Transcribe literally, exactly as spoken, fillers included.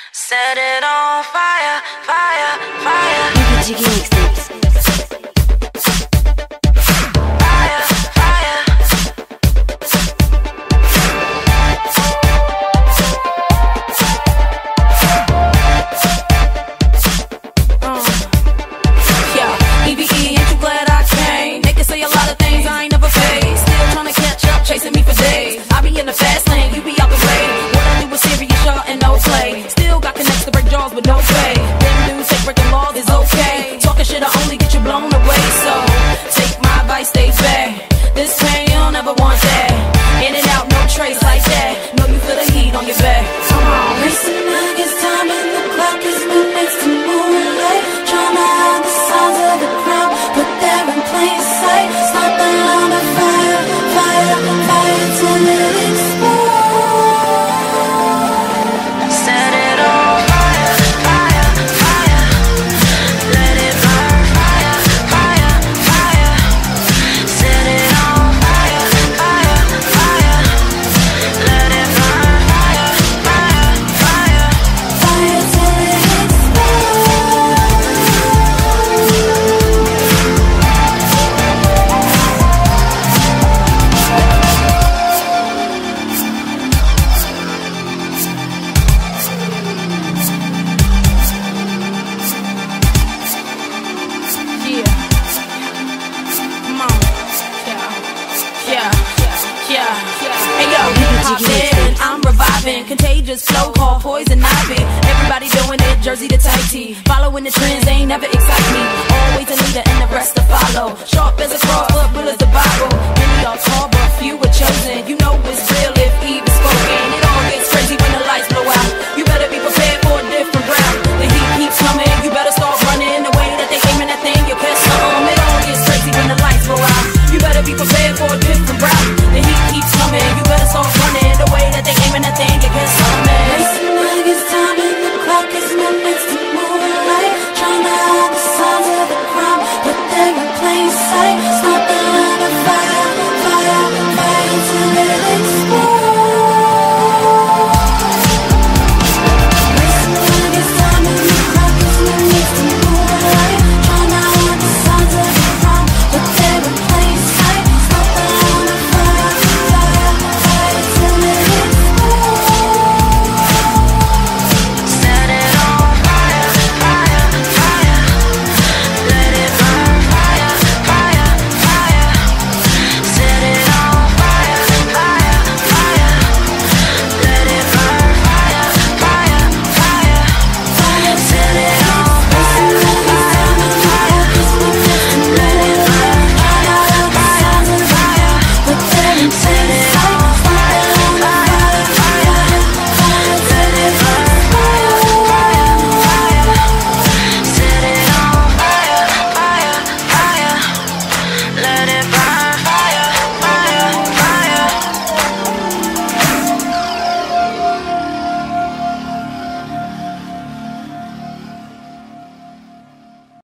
Set it on fire, fire, fire. Jiggy mixtapes. Fire, fire. Uh. Yeah, E V E, ain't you glad I came? They can say a lot of things I ain't never faced. Still trying to catch up, chasing me for days. I be in the fast lane, you be out the way. What I do is serious, y'all, and no play. Still got connects to break jaws with no pay. Them dudes say breaking laws is okay. Talking shit'll only get you blown away. So take my advice, stay back. This pain, you'll never want that. In and out, no trace like that. Know you feel the heat on your back. Come on, Racing against time and the clock is moving next to moonlight. Trying to hide the sounds of the crowd, but they're in plain sight. Start the line of fire, fire, fire till it explodes. Set it on fire, fire, fire. Let it burn, fire, fire, fire. Set it on fire, fire, fire. Let it burn, fire, fire, fire. Fire till it explodes. yeah. Come on. Yeah, yeah, yeah. Hey yo, hip hop in, I'm reviving. Contagious flow called poison ivy. Everybody doing it, jersey to tight tee. Following the trends ain't never excite me. Always a leader and the rest to follow. Sharp as a cross, but real as the Bible. Many are called, but few were chosen. You know it's real if Eve is spoken. It all gets crazy when the lights blow out. You better be prepared for a different route. The heat keeps coming, you better start running. The way that they aiming that thing, you catch something. It all gets crazy when the lights blow out. You better be prepared for a different route. The heat keeps coming, you better start running. The way that they aiming that thing, you catch something. Racing against time and the clock is moving next to moonlight. Trying to hide the sounds of the crowd, but they're in plain sight. Start the line of fire, fire, fire till it explodes. Racing against time and the clock is moving next to moonlight. Trying to hide the sounds of the crowd, but they're in plain sight. Start the line of fire, fire, fire till it explodes. Set it on fire, fire, fire. Let it burn, fire, fire, fire. Set it on fire, fire, fire. Let it burn, fire, fire, fire. Set it on fire, fire, fire. Let it burn, fire, fire, fire. But they're in